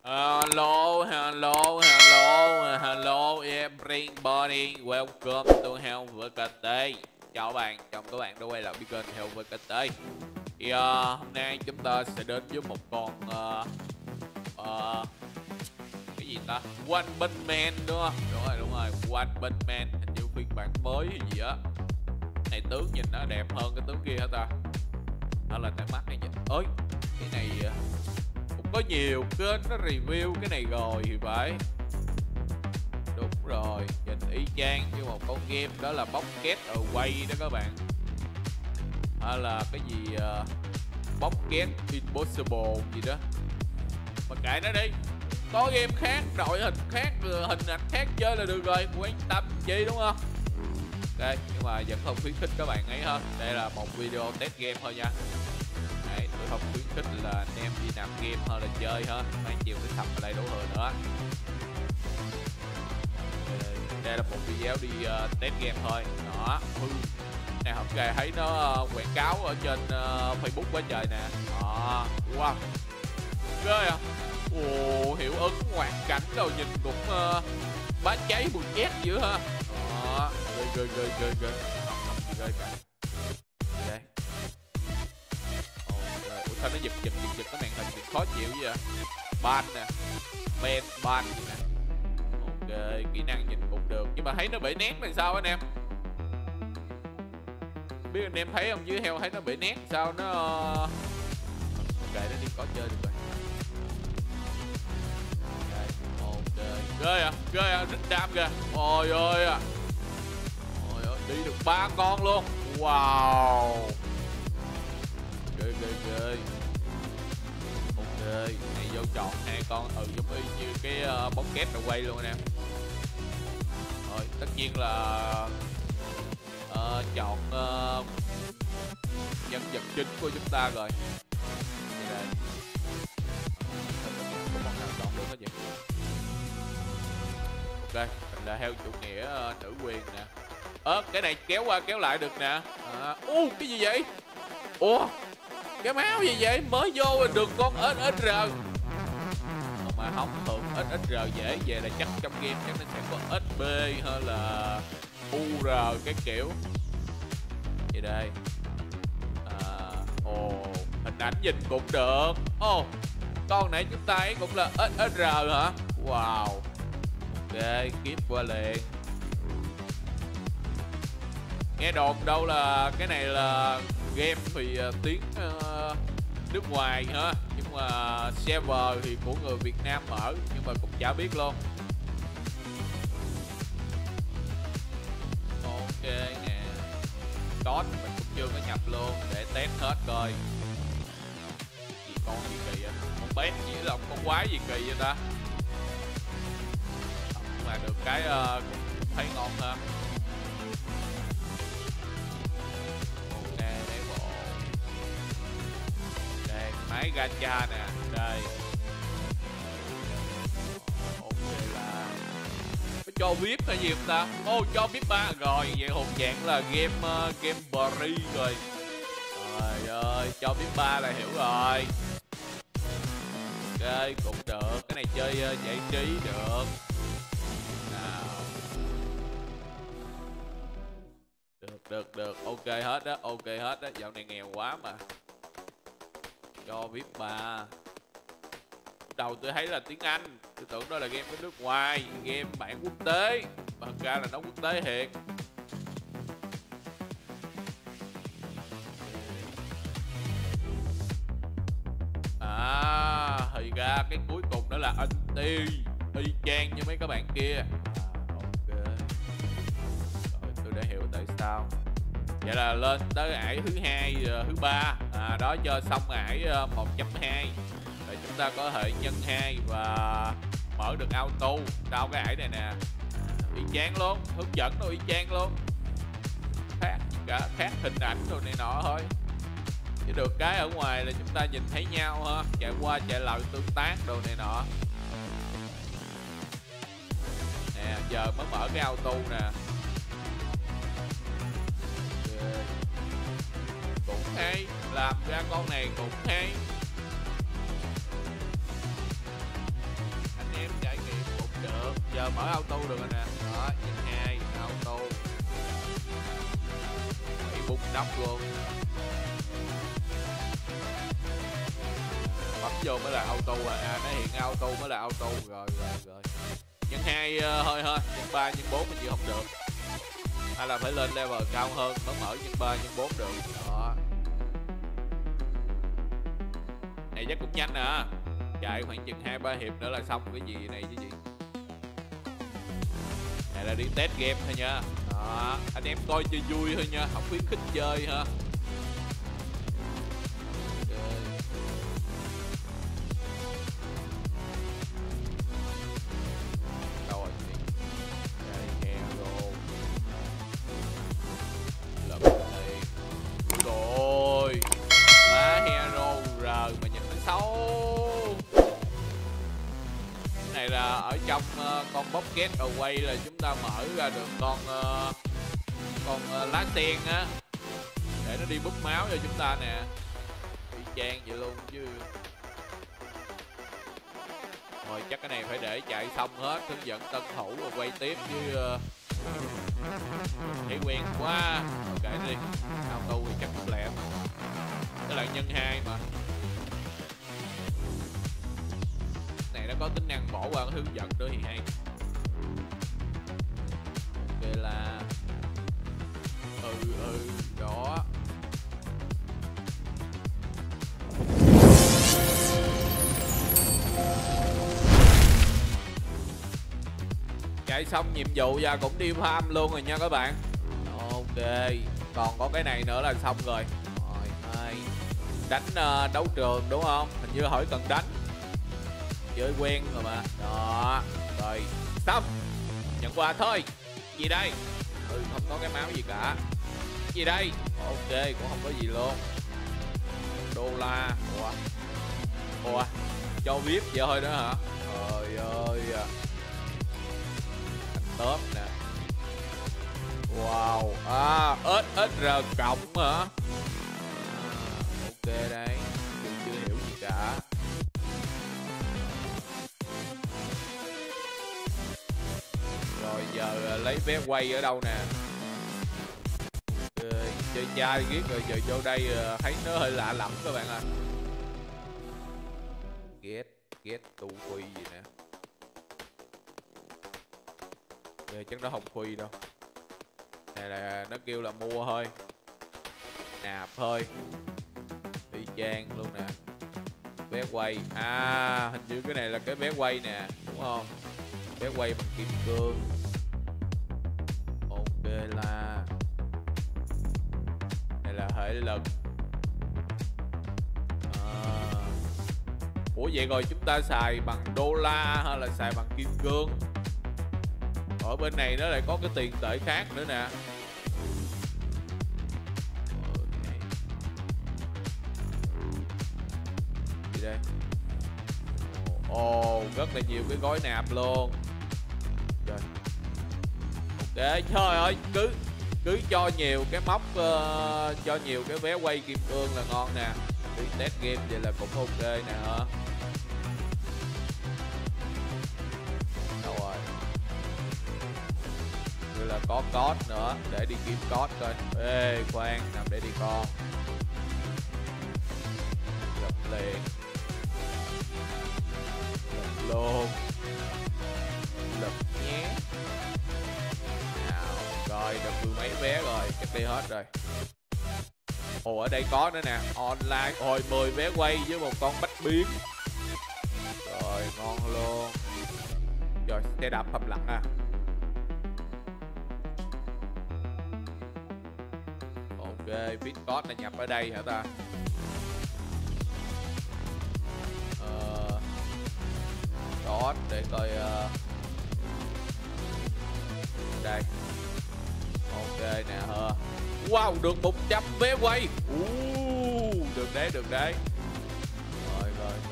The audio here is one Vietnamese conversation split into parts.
Hello everybody, welcome to Hell VKT. Chào bạn, chào các bạn đã quay lại với kênh Hell VKT. Thì hôm nay chúng ta sẽ đến với một con cái gì ta? One Punch Man đúng không? Đúng rồi, One Punch Man, hình như phiên bản mới hay gì á. Này tướng nhìn nó đẹp hơn cái tướng kia hả ta? Hay là tại mắt hay gì? Ơi, cái này cũng có nhiều kênh nó review cái này rồi thì phải. Đúng rồi, nhìn y chang như một con game đó là Pocket Away đó các bạn. Hay là cái gì Pocket Impossible gì đó. Mà kệ nó đi, có game khác, đội hình khác, hình ảnh khác chơi là được rồi, quan tâm chi đúng không? Ok, nhưng mà vẫn không khuyến khích các bạn ấy hơn. Đây là một video test game thôi nha. Đấy, tôi không khuyến khích là anh em đi nạp game hơn là chơi hơn. Mấy chiều cái sập ở đây đủ thừa nữa. Đây là một video đi test game thôi. Đó, này hôm nay thấy nó quảng cáo ở trên Facebook quá trời nè. Đó, wow, ghê à. Ồ, hiệu ứng ngoại cảnh đâu nhìn cũng bá cháy bùi chét dữ ha. Đó, ghê. Không gì ghê cả. Đây. Ủa sao nó giật cái màn hình khó chịu vậy? Ban nè, ban nè. Ok, kỹ năng nhìn cũng được, nhưng mà thấy nó bị nét là sao anh em? Biết anh em thấy không, dưới heo thấy nó bị nét sao nó kệ nó đi, có chơi được rồi. Ok, ghê à, rít đam kìa. Ôi ơi à, đi được 3 con luôn. Wow, ghê. Ok, này vô chọn 2 con giống y như cái Pocket rồi quay luôn anh em. Rồi tất nhiên là chọn nhân vật chính của chúng ta rồi. Đây. Có con nào chọn được hết vậy? Ok, mình là theo chủ nghĩa nữ quyền nè. Cái này kéo qua kéo lại được nè. Cái gì vậy? Ủa, cái máu gì vậy? Mới vô là được con SSR. Mà không, thường SSR dễ về là chắc trong game chắc nó sẽ có SB hay là UR cái kiểu. Vậy đây. Hình ảnh nhìn cũng được. Con này chúng ta ấy cũng là SSR hả? Wow. Ok, skip qua liền. Nghe đồn đâu là cái này là game thì tiếng nước ngoài hả, nhưng mà server thì của người Việt Nam mở, nhưng mà cũng chả biết luôn. Ok nè, code mình cũng chưa có nhập luôn để test hết coi. Con gì kỳ vậy? Con bé chỉ là con quái gì kỳ vậy ta? Nhưng mà được cái cũng thấy ngon ha. Máy gacha nè, đây. Ok là có cho VIP hay gì không ta? Cho VIP 3 rồi, vậy hồn dạng là game free rồi. Trời ơi, cho VIP 3 là hiểu rồi. Ok, cũng được, cái này chơi giải trí được. Nào. Được, ok hết đó, dạo này nghèo quá mà. Cho VIP 3. Đầu tôi thấy là tiếng Anh, tôi tưởng đó là game của nước ngoài, game bản quốc tế, mà thật ra là nó quốc tế thiệt. Thì ra cái cuối cùng đó là anti y chang như mấy các bạn kia. Ok, rồi tôi đã hiểu tại sao. Vậy là lên tới ải thứ 2, thứ 3 đó, cho xong ải 1.2 rồi chúng ta có thể nhân 2 và mở được auto sau cái ải này nè. Y chang luôn, hướng dẫn đâu y chang luôn, khác cả, khác hình ảnh rồi này nọ thôi, chỉ được cái ở ngoài là chúng ta nhìn thấy nhau ha, chạy qua chạy lại tương tác đồ này nọ nè. Giờ mới mở cái auto nè. Cũng hay, làm ra con này cũng hay. giờ mở auto được rồi nè. Đó, nhân 2 auto. Bị bung nóc luôn. Bấm vô mới là auto à, nó hiện auto mới là auto. Rồi. Nhân 2 thôi, nhân 3, nhân 4 mình chịu không được. Hay là phải lên level cao hơn mới mở nhân 3, nhân 4 được. Đó. Này chắc cũng nhanh nè. Chạy khoảng chừng 2-3 hiệp nữa là xong cái gì này chứ gì. Này là đi test game thôi nha. Đó, anh em coi chơi vui thôi nha, không khuyến khích chơi ha. Trong con Pocket Away là chúng ta mở ra được con lá sen á, để nó đi búp máu cho chúng ta nè. Y chang vậy luôn chứ. Rồi chắc cái này phải để chạy xong hết, hướng dẫn tân thủ rồi quay tiếp chứ. Thấy quen quá. Kệ đi, auto thì chắc cũng lẹ mà. Cái là nhân 2 mà. Này nó có tính năng bỏ qua hướng dẫn nữa thì hay. Ok là đó. Chạy xong nhiệm vụ ra cũng đi farm luôn rồi nha các bạn. Ok, còn có cái này nữa là xong rồi. Rồi, đánh đấu trường đúng không? Hình như hỏi cần đánh. Chơi quen rồi mà. Đó. Rồi xong. Nhận quà thôi. Gì đây? Không có cái máu gì cả. Gì đây? Ok, cũng không có gì luôn. Đô la. Ủa, cho VIP vậy thôi đó hả? Trời ơi. Anh tớp nè. Wow. SSR cộng hả? Ok đây. Chưa hiểu gì cả. Rồi giờ lấy vé quay ở đâu nè. Chơi chai ghét rồi, giờ vô đây thấy nó hơi lạ lẫm các bạn ạ. Get tu khuy gì nè. Chắc nó không khuy đâu. Này là nó kêu là mua thôi, nạp thôi. Y chang luôn nè. Vé quay. Hình như cái này là cái vé quay nè, đúng không? Vé quay bằng kim cương. Ok là này là hệ lực. Ủa vậy rồi chúng ta xài bằng đô la hay là xài bằng kim cương? Ở bên này nó lại có cái tiền tệ khác nữa nè. Gì đây? Rất là nhiều cái gói nạp luôn. Rồi. Ok, trời ơi, cứ cho nhiều cái móc, cho nhiều cái vé quay kim cương là ngon nè. Đi test game vậy là cũng ok nè. Rồi. Như là có code nữa, để đi kiếm code coi. Ê, khoan, nằm để đi con. Gặp liền. Gặp luôn. Lập nhé. Nào, rồi được 10 mấy vé rồi, chắc đi hết rồi. Ồ, ở đây có nữa nè, online. Ôi, 10 vé quay với một con bách biến. Rồi, ngon luôn. Rồi, xe đạp thầm lặng à. Ok, Bitcoin là nhập ở đây hả ta? Code để coi. Đây. Ok nè hả? Wow, được 100 vé quay. Được đấy, được đấy. Rồi.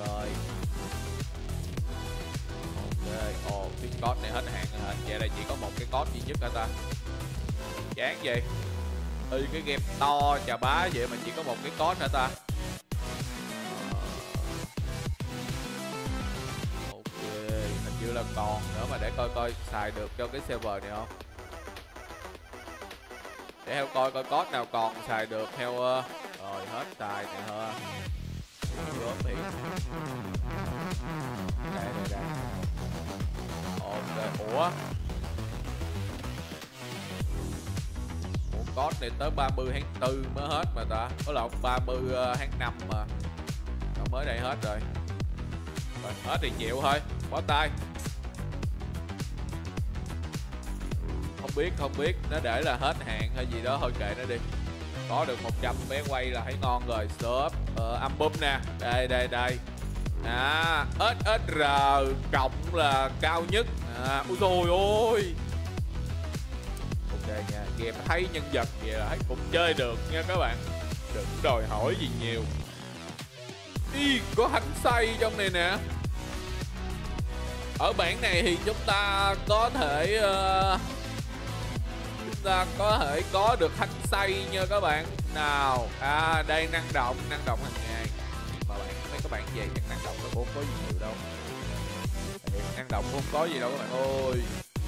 Ok, cái code này hết hạn rồi hả? Vậy là chỉ có một cái code duy nhất hả ta? Chán vậy. Cái game to chà bá vậy mà chỉ có một cái code hả ta? Ok, hình như là là còn nữa mà để coi coi xài được cho cái server này không. Để theo coi coi code nào còn xài được theo rồi hết xài nè ha. Gớm thì đây. Ok, ủa code này tới 30 tháng 4 mới hết mà ta. Có lộn 30 tháng 5 mà. Nó mới đây hết rồi. Rồi hết thì chịu thôi, bó tay. Không biết nó để là hết hạn hay gì đó, thôi kệ nó đi. Có được 100 vé quay là thấy ngon rồi. Shop album nè, đây SSR cộng là cao nhất. Ui dồi ôi. Ok nha, game thấy nhân vật vậy là thấy cũng chơi được nha các bạn, đừng đòi hỏi gì nhiều. Ý, có hành xay trong này nè. Ở bản này thì chúng ta có thể có được hành xay nha các bạn. Nào, đây năng động hàng ngày. Mà mấy các bạn về chắc năng động nó cũng không có gì nhiều đâu. Năng động cũng không có gì đâu các bạn ơi.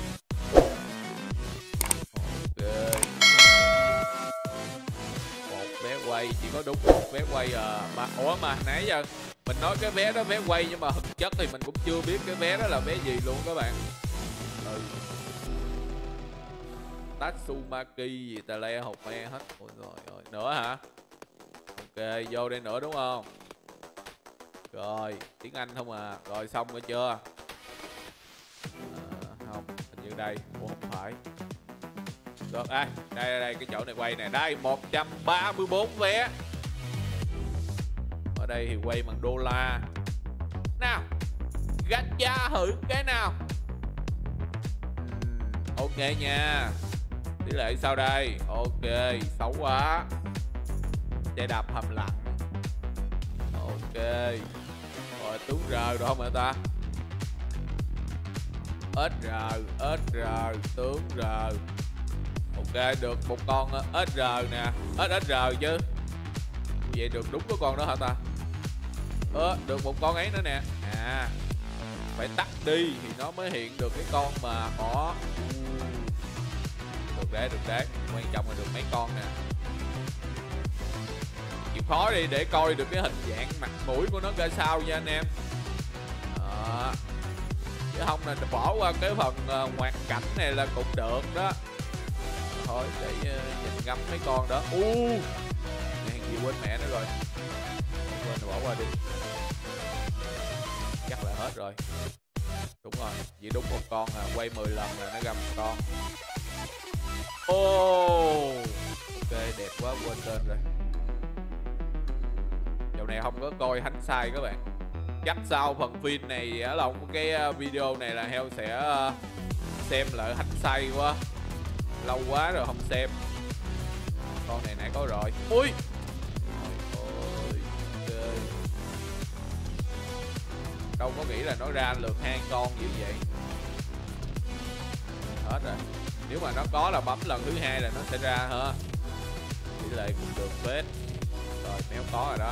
Một vé quay, chỉ có đúng một vé quay mà ủa mà nãy giờ mình nói cái vé đó vé quay, nhưng mà thực chất thì mình cũng chưa biết cái vé đó là vé gì luôn các bạn. Tatsumaki gì tà le hột me hết. Ôi rồi nữa hả? Ok, vô đây nữa đúng không? Rồi tiếng Anh không à. Rồi xong rồi chưa? Không, hình như đây. Ủa không phải. Được, đây cái chỗ này quay nè. Đây 134 vé. Ở đây thì quay bằng đô la. Nào, gacha thử cái nào. Ok nha. Tỷ lệ sao đây? Ok, xấu quá. Xe đạp hầm lặng. Ok. Rồi tướng R rồi không hả ta? SR tướng R. Ok, được một con SR nè. SSR chứ. Vậy được đúng cái con đó hả ta? Được một con ấy nữa nè. Phải tắt đi thì nó mới hiện được cái con mà có. Được đấy. Quan trọng là được mấy con nè. Chịu khó đi để coi được cái hình dạng mặt mũi của nó ra sao nha anh em. Chứ không là bỏ qua cái phần ngoại cảnh này là cũng được đó. Thôi để nhìn ngắm mấy con đó. Hàng gì quên mẹ nó rồi. Quên rồi, bỏ qua đi. Chắc là hết rồi. Đúng rồi, chỉ đúng một con quay 10 lần là nó ra một con. Ok, đẹp quá, quên tên rồi. Dạo này không có coi Hánh Sai các bạn. Chắc sau phần phim này ở lòng cái video này là heo sẽ xem lại Hánh Sai quá. Lâu quá rồi không xem. Con này nãy có rồi. Ui. Ôi, okay. Đâu có nghĩ là nó ra lượt 2 con như vậy. Hết rồi. Nếu mà nó có là bấm lần thứ 2 là nó sẽ ra hả? Tỷ lệ cũng được phết. Rồi méo có rồi đó.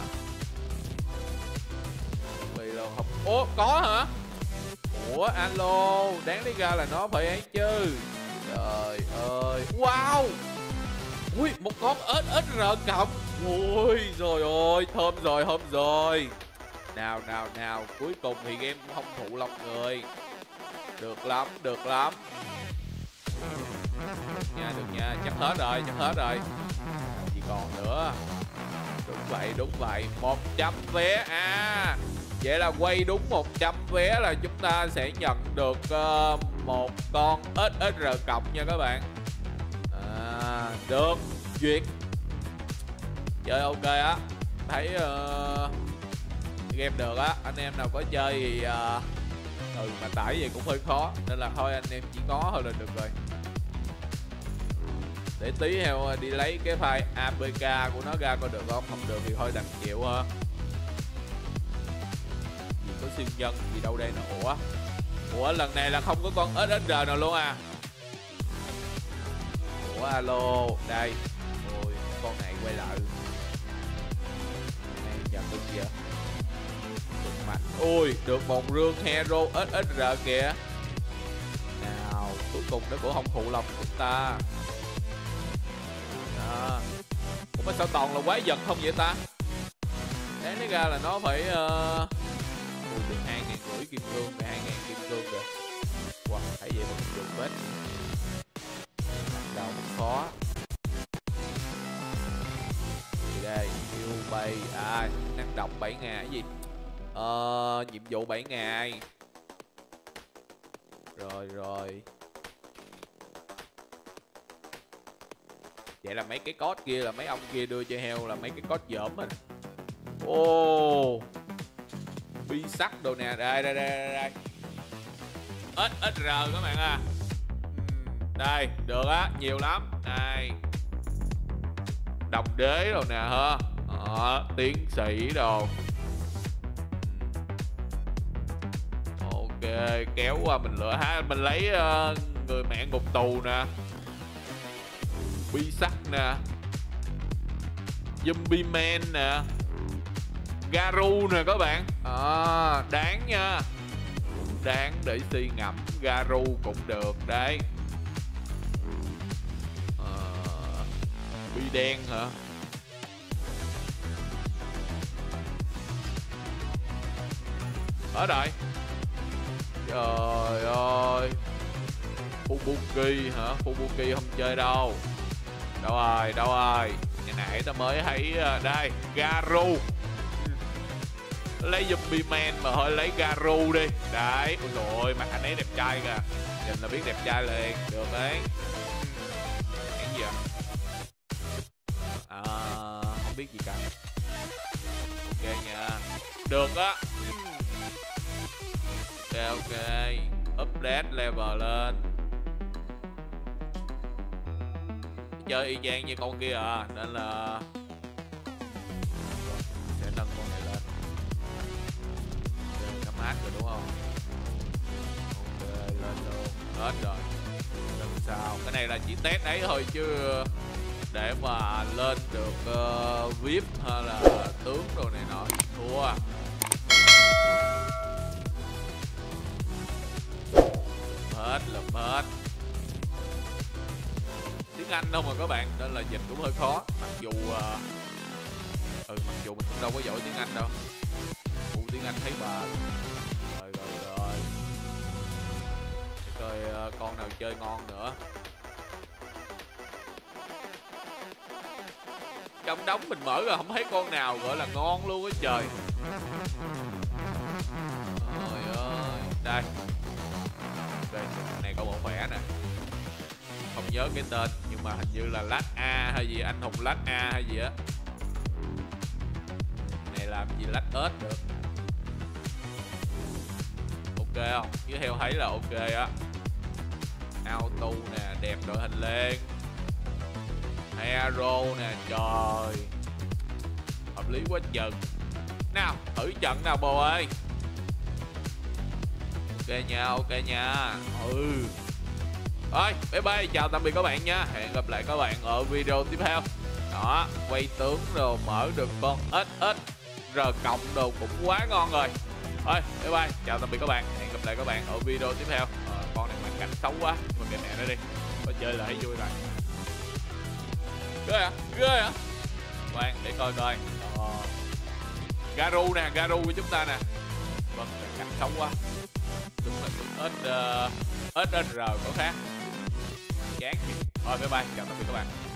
Vì đâu không. Có hả? Alo, đáng lý ra là nó phải ấy chứ. Trời ơi. Wow. Ui, một con SSR cộng. Ui rồi ôi, thơm rồi. Nào, cuối cùng thì game cũng không phụ lòng người. Được lắm. Được nha, chắc hết rồi. Chỉ còn nữa. Đúng vậy, 100 vé. Vậy là quay đúng 100 vé là chúng ta sẽ nhận được một con SSR cộng nha các bạn. Được, duyệt. Chơi ok á. Thấy game được á. Anh em nào có chơi thì mà tải vậy cũng hơi khó, nên là thôi anh em chỉ có thôi là được rồi. Để tí theo đi lấy cái file APK của nó ra coi được không. Không được thì thôi đành chịu ha. Gì có siêu nhân gì đâu đây nè. Ủa lần này là không có con SSR nào luôn à? Alo, đây. Ôi, con này quay lại. Này giờ cưng kìa. Mạnh. Ui, được một rương hero SSR kìa. cùng nó cũng không phụ lòng chúng ta. Đó. Ủa mà sao toàn là quái vật không vậy ta? Đáng lý ra là nó phải được 2.500 kim cương, 2.000 kim cương rồi. Wow, thấy vậy mà không được hết. Đầu khó. Gì đây? New bay. Năng động 7 ngày. Cái gì? Nhiệm vụ 7 ngày. Rồi. Vậy là mấy cái code kia là mấy ông kia đưa cho heo là mấy cái code dởm mình. Bi sắt đồ nè. Đây. XR các bạn à. Đây, được á, nhiều lắm. Đây. Đồng đế đồ nè ha. Tiến sĩ đồ. Ok, kéo qua mình lựa ha. Mình lấy người mẹ ngục tù nè. Bi sắt nè. Zombie man nè. Garu nè các bạn. Đáng nha. Đáng để suy ngẫm. Garu cũng được đấy. Bi đen hả? Ở đây. Trời ơi. Fubuki hả? Fubuki không chơi đâu. Đâu rồi? Ngày nãy ta mới thấy. Đây, Garu. Lấy Zombie man mà thôi lấy Garu đi. Đấy, ôi dồi ôi, mặt anh ấy đẹp trai kìa. Nhìn là biết đẹp trai liền. Được đấy. Cái gì ạ? Không biết gì cả. Ok nha. Được á. Ok. Update level lên. Chơi y chang như con kia à. Nên là sẽ nâng con này lên. Nó mát rồi đúng không? Ok, lên luôn. Hết rồi. Lần sau. Cái này là chỉ test đấy thôi chứ để mà lên được VIP hay là tướng đồ này nọ thua. Lượm hết. Tiếng Anh đâu mà các bạn, nên là dịch cũng hơi khó. Mặc dù mặc dù mình cũng đâu có giỏi tiếng Anh đâu. Tiếng Anh thấy bà. Rồi. Để coi con nào chơi ngon nữa. Trong đống mình mở ra không thấy con nào gọi là ngon luôn á trời. Trời ơi. Đây. Ok, này có bộ khỏe nè. Không nhớ cái tên nhưng mà hình như là Lát A hay gì, anh hùng Lát A hay gì á. Này làm gì Lát ớt được. Ok không? Với theo thấy là ok á. Auto nè, đẹp đội hình lên. Hero nè, trời. Hợp lý quá chừng. Nào, thử trận nào bồ ơi. Ok nha. Rồi, bye bye, chào tạm biệt các bạn nha. Hẹn gặp lại các bạn ở video tiếp theo. Đó, quay tướng rồi mở được con XR cộng đồ cũng quá ngon rồi. Thôi, bye bye, chào tạm biệt các bạn. Hẹn gặp lại các bạn ở video tiếp theo. Con này hoàn cảnh xấu quá, mà kệ mẹ nó đi. Có chơi là thấy vui rồi. Ghê hả? Khoan, để coi. Garu nè, Garu của chúng ta nè. Vâng, hoàn cảnh xấu quá. Đúng là SR có khác. Chán. Thôi bye bye, chào tạm biệt các bạn.